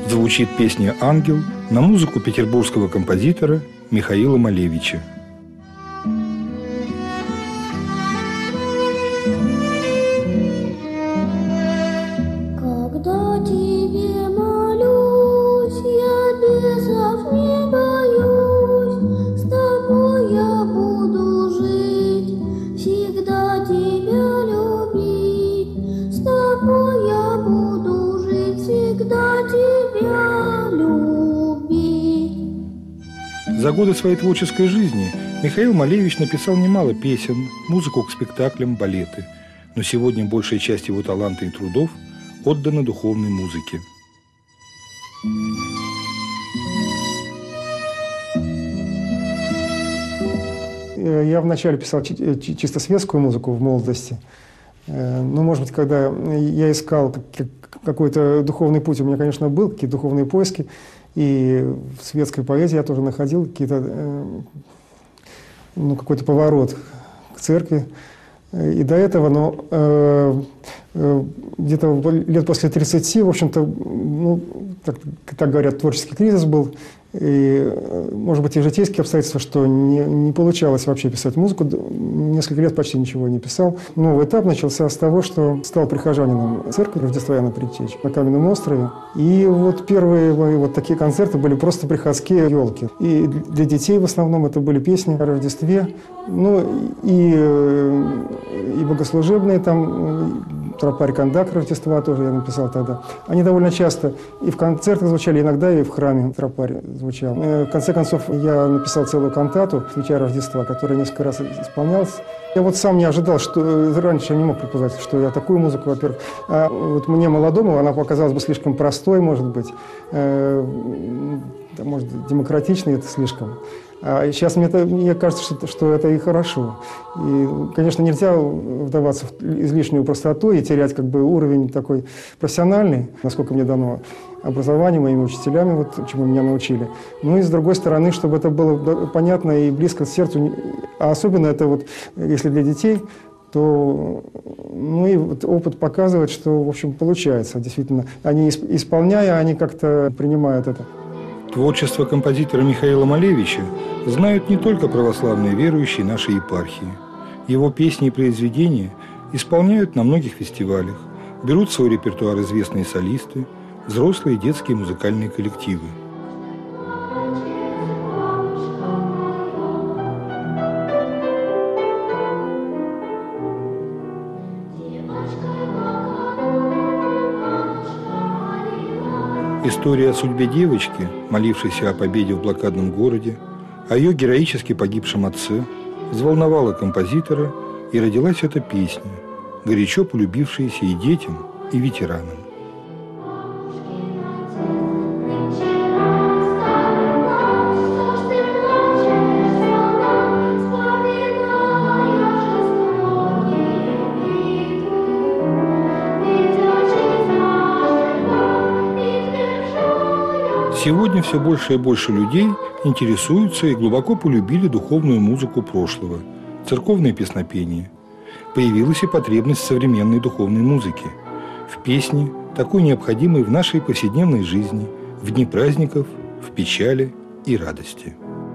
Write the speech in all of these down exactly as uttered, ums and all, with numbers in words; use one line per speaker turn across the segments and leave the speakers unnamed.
Звучит песня «Ангел» на музыку петербургского композитора Михаила Малевича.
Когда тебе молюсь, я бесов не боюсь, с тобой я буду жить, всегда тебя любить, с тобой я буду жить, всегда тебя любить.
За годы своей творческой жизни Михаил Малевич написал немало песен, музыку к спектаклям, балеты. Но сегодня большая часть его таланта и трудов отдана духовной музыке.
Я вначале писал чисто светскую музыку в молодости. Ну, может быть, когда я искал какой-то духовный путь, у меня, конечно, был какие-то духовные поиски. И в светской поэзии я тоже находил какие-то, ну, какой-то поворот к церкви. И до этого, но э, э, где-то лет после тридцати, в общем-то, ну, так, так говорят, творческий кризис был. И, может быть, и житейские обстоятельства, что не, не получалось вообще писать музыку. Несколько лет почти ничего не писал. Новый этап начался с того, что стал прихожанином церкви Рождества Иоанна Предтечи на Каменном острове. И вот первые мои вот такие концерты были просто приходские елки. И для детей в основном это были песни о Рождестве. Ну и, и богослужебные там, тропарь кондак Рождества тоже я написал тогда. Они довольно часто и в концертах звучали, иногда и в храме тропарь звучал. В конце концов, я написал целую кантату «Свеча Рождества», которая несколько раз исполнялась. Я вот сам не ожидал, что раньше я не мог предположить, что я такую музыку, во-первых. А вот мне, молодому, она показалась бы слишком простой, может быть, э, может, демократичной это слишком. А сейчас мне, это, мне кажется, что, что это и хорошо. И, конечно, нельзя вдаваться в излишнюю простоту и терять как бы уровень такой профессиональный, насколько мне дано образование моими учителями, вот, чему меня научили. Ну и с другой стороны, чтобы это было понятно и близко к сердцу. А особенно это вот, если для детей, то ну и вот опыт показывает, что, в общем, получается. Действительно, они, исполняя, они как-то принимают это.
Творчество композитора Михаила Малевича знают не только православные верующие нашей епархии. Его песни и произведения исполняют на многих фестивалях, берут в свой репертуар известные солисты, взрослые и детские музыкальные коллективы. История о судьбе девочки, молившейся о победе в блокадном городе, о ее героически погибшем отце, взволновала композитора, и родилась эта песня, горячо полюбившаяся и детям, и ветеранам. Сегодня все больше и больше людей интересуются и глубоко полюбили духовную музыку прошлого, церковное песнопение. Появилась и потребность в современной духовной музыке, в песне, такой необходимой в нашей повседневной жизни, в дни праздников, в печали и радости.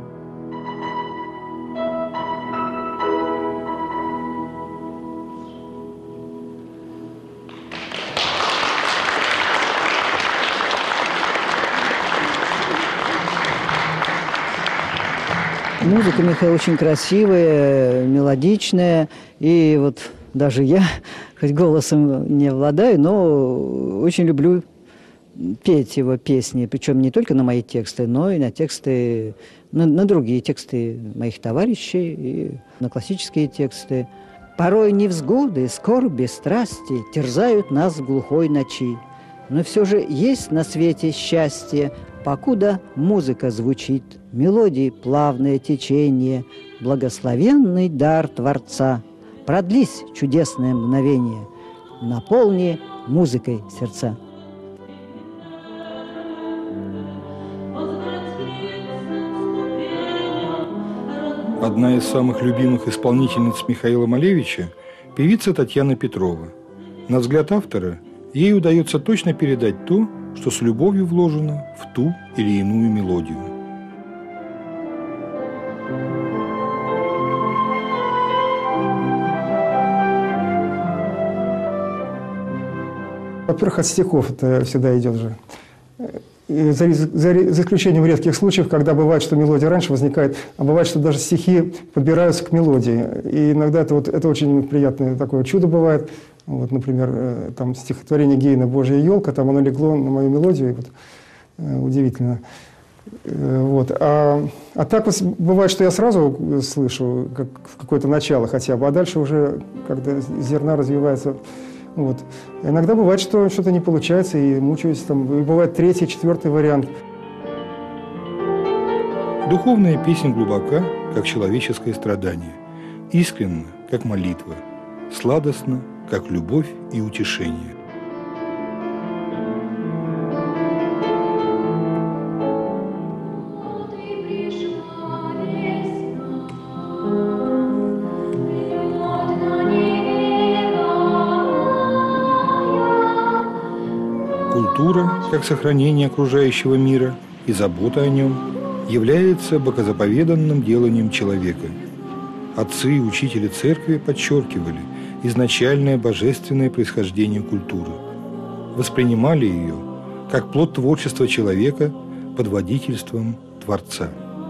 Музыка Михаила очень красивая, мелодичная. И вот даже я, хоть голосом не обладаю, но очень люблю петь его песни. Причем не только на мои тексты, но и на тексты, на, на другие тексты моих товарищей, и на классические тексты. Порой невзгоды, скорби, страсти терзают нас в глухой ночи. Но все же есть на свете счастье, покуда музыка звучит, мелодии плавное течение, благословенный дар Творца. Продлись чудесное мгновение, наполни музыкой сердца.
Одна из самых любимых исполнительниц Михаила Малевича – певица Татьяна Петрова. На взгляд автора, ей удается точно передать то, что с любовью вложено в ту или иную мелодию.
Во-первых, от стихов это всегда идет же. И за, за, за исключением редких случаев, когда бывает, что мелодия раньше возникает, а бывает, что даже стихи подбираются к мелодии. И иногда это, вот, это очень приятное такое чудо бывает. Вот, например, там стихотворение Гейна «Божья елка», там оно легло на мою мелодию, и вот, э, удивительно. Э, вот. А, а так вот бывает, что я сразу слышу как, какое-то начало хотя бы, а дальше уже, когда зерна развивается. Вот. Иногда бывает, что что-то не получается, и мучаюсь там. И бывает третий, четвертый вариант.
Духовная песня глубока, как человеческое страдание, искренна, как молитва, сладостна, как любовь и утешение. Культура, как сохранение окружающего мира и забота о нем, является богозаповеданным деланием человека. Отцы и учители церкви подчеркивали изначальное божественное происхождение культуры, воспринимали ее как плод творчества человека под водительством Творца.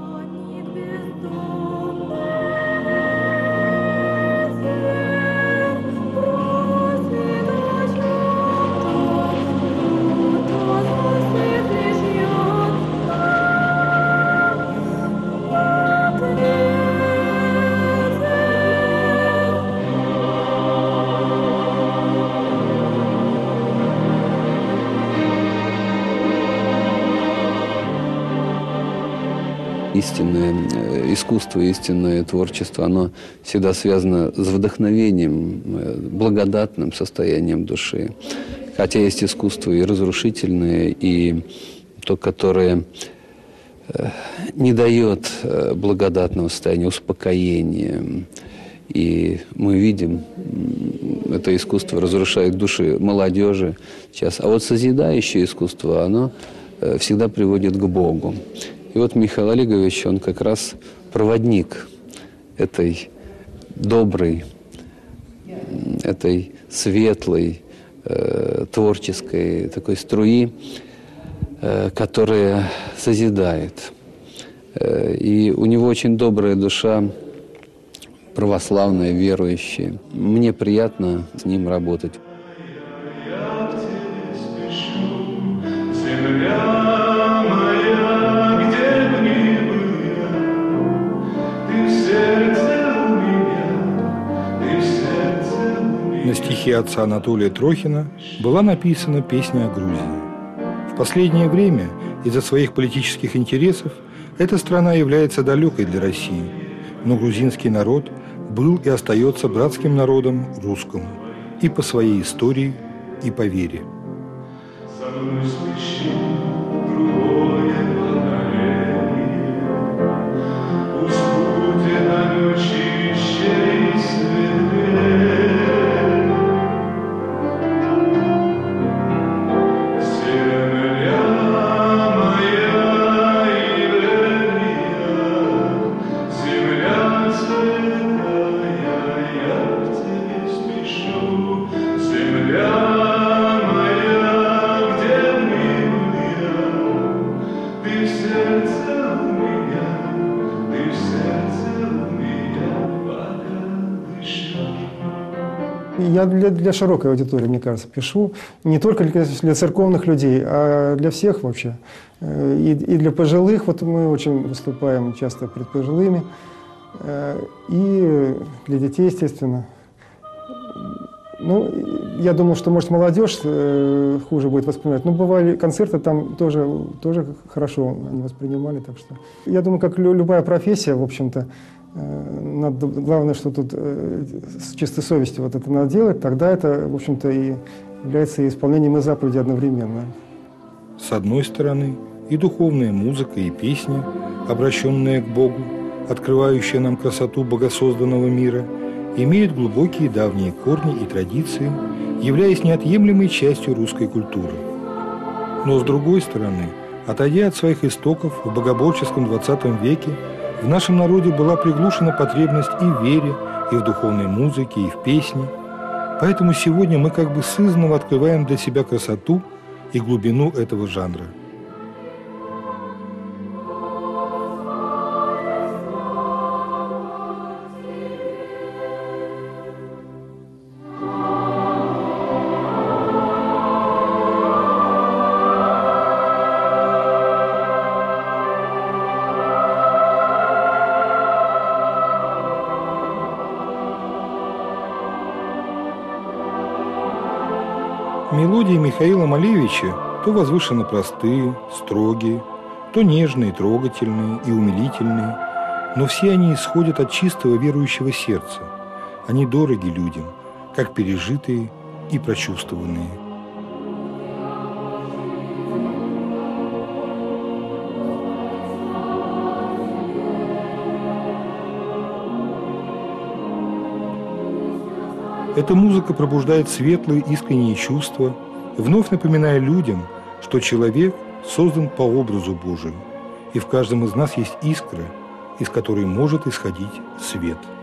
Истинное искусство, истинное творчество, оно всегда связано с вдохновением, благодатным состоянием души. Хотя есть искусство и разрушительное, и то, которое не дает благодатного состояния, успокоения. И мы видим, это искусство разрушает души молодежи сейчас. А вот созидающее искусство, оно всегда приводит к Богу. И вот Михаил Олегович, он как раз проводник этой доброй, этой светлой, э, творческой такой струи, э, которая созидает. Э, и у него очень добрая душа, православная, верующая. Мне приятно с ним работать.
На стихи отца Анатолия Трохина была написана песня о Грузии. В последнее время из-за своих политических интересов эта страна является далекой для России, но грузинский народ был и остается братским народом русскому и по своей истории, и по вере.
Я для, для широкой аудитории, мне кажется, пишу. Не только для, для церковных людей, а для всех вообще. И, и для пожилых, вот мы очень выступаем часто перед пожилыми. И для детей, естественно. Ну, я думал, что, может, молодежь хуже будет воспринимать. Но бывали концерты, там тоже, тоже хорошо они воспринимали. Так что я думаю, как любая профессия, в общем-то, надо, главное, что тут э, с чистой совестью вот это надо делать, тогда это, в общем-то, и является исполнением и заповеди одновременно.
С одной стороны, и духовная музыка, и песня, обращенная к Богу, открывающая нам красоту богосозданного мира, имеют глубокие давние корни и традиции, являясь неотъемлемой частью русской культуры. Но с другой стороны, отойдя от своих истоков в богоборческом двадцатом веке, в нашем народе была приглушена потребность и в вере, и в духовной музыке, и в песне. Поэтому сегодня мы как бы сызнова открываем для себя красоту и глубину этого жанра. Мелодии Михаила Малевича то возвышенно простые, строгие, то нежные, трогательные и умилительные, но все они исходят от чистого верующего сердца. Они дороги людям, как пережитые и прочувствованные. Эта музыка пробуждает светлые искренние чувства, вновь напоминая людям, что человек создан по образу Божию, и в каждом из нас есть искра, из которой может исходить свет.